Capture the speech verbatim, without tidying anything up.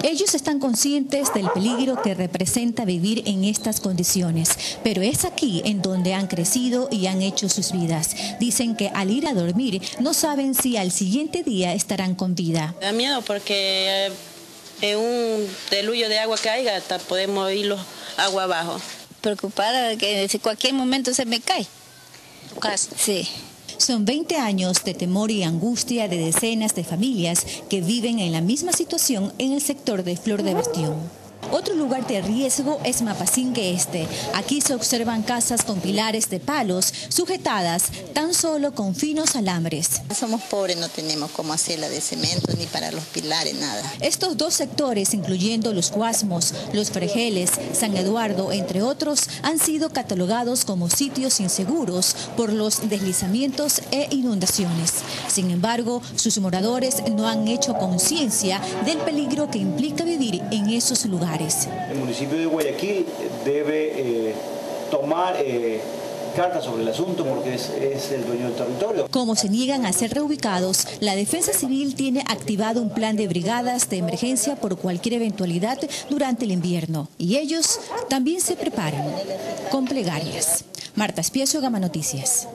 Ellos están conscientes del peligro que representa vivir en estas condiciones, pero es aquí en donde han crecido y han hecho sus vidas. Dicen que al ir a dormir no saben si al siguiente día estarán con vida. Da miedo porque en un diluvio de agua que haya, hasta podemos irlos agua abajo. Preocupada de que si cualquier momento se me cae. ¿Tu casa? Sí. Son veinte años de temor y angustia de decenas de familias que viven en la misma situación en el sector de Flor de Bastión. Otro lugar de riesgo es Mapasingue Este. Aquí se observan casas con pilares de palos sujetadas tan solo con finos alambres. Somos pobres, no tenemos cómo hacerla de cemento ni para los pilares, nada. Estos dos sectores, incluyendo Los Guasmos, Los Fregeles, San Eduardo, entre otros, han sido catalogados como sitios inseguros por los deslizamientos e inundaciones. Sin embargo, sus moradores no han hecho conciencia del peligro que implica vivir en esos lugares. El municipio de Guayaquil debe eh, tomar eh, cartas sobre el asunto porque es, es el dueño del territorio. Como se niegan a ser reubicados, la Defensa Civil tiene activado un plan de brigadas de emergencia por cualquier eventualidad durante el invierno. Y ellos también se preparan con plegarias. Marta Espieso, Gama Noticias.